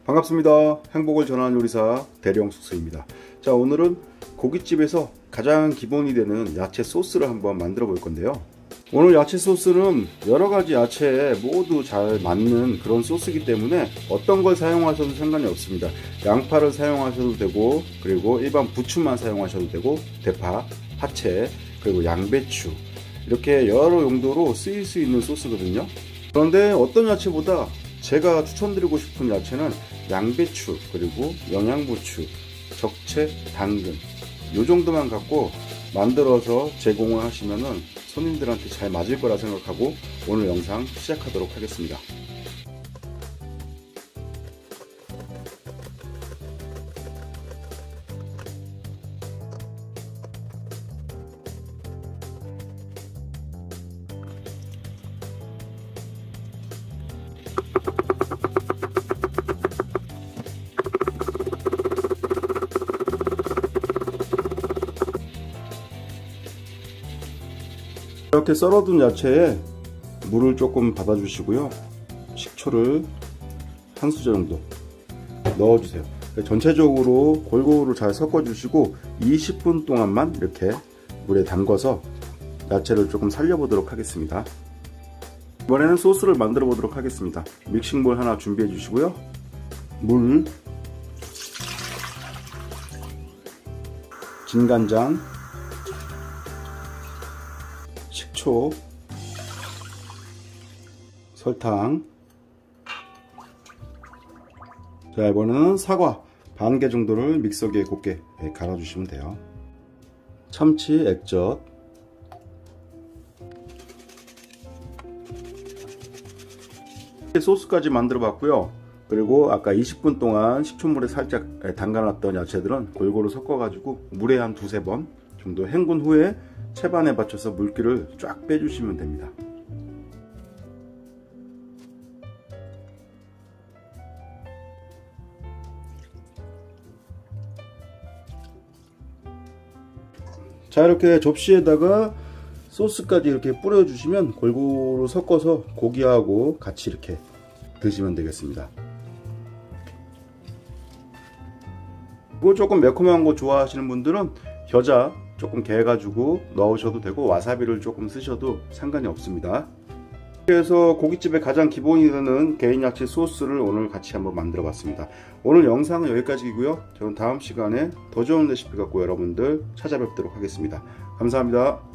반갑습니다. 행복을 전하는 요리사 대령숙스입니다. 자, 오늘은 고깃집에서 가장 기본이 되는 야채 소스를 한번 만들어 볼 건데요. 오늘 야채 소스는 여러가지 야채에 모두 잘 맞는 그런 소스이기 때문에 어떤 걸 사용하셔도 상관이 없습니다. 양파를 사용하셔도 되고, 그리고 일반 부추만 사용하셔도 되고, 대파, 파채, 그리고 양배추, 이렇게 여러 용도로 쓰일 수 있는 소스거든요. 그런데 어떤 야채보다 제가 추천드리고 싶은 야채는 양배추, 그리고 영양부추, 적채, 당근, 요 정도만 갖고 만들어서 제공을 하시면은 손님들한테 잘 맞을 거라 생각하고 오늘 영상 시작하도록 하겠습니다. 이렇게 썰어둔 야채에 물을 조금 받아 주시고요, 식초를 한 수저 정도 넣어 주세요. 전체적으로 골고루 잘 섞어 주시고 20분 동안만 이렇게 물에 담궈서 야채를 조금 살려 보도록 하겠습니다. 이번에는 소스를 만들어 보도록 하겠습니다. 믹싱볼 하나 준비해 주시고요, 물, 진간장, 식초, 설탕. 자, 이번에는 사과 반 개 정도를 믹서기에 곱게 갈아 주시면 돼요. 참치 액젓, 소스까지 만들어 봤고요. 그리고 아까 20분 동안 식초물에 살짝 담가놨던 야채들은 골고루 섞어 가지고 물에 한 두세 번 정도 헹군 후에 채반에 받쳐서 물기를 쫙 빼주시면 됩니다. 자, 이렇게 접시에다가 소스까지 이렇게 뿌려주시면 골고루 섞어서 고기하고 같이 이렇게 드시면 되겠습니다. 그리고 조금 매콤한 거 좋아하시는 분들은 겨자 조금 개가지고 넣으셔도 되고, 와사비를 조금 쓰셔도 상관이 없습니다. 그래서 고깃집의 가장 기본이 되는 개인 야채 소스를 오늘 같이 한번 만들어 봤습니다. 오늘 영상은 여기까지이고요. 저는 다음 시간에 더 좋은 레시피 갖고 여러분들 찾아뵙도록 하겠습니다. 감사합니다.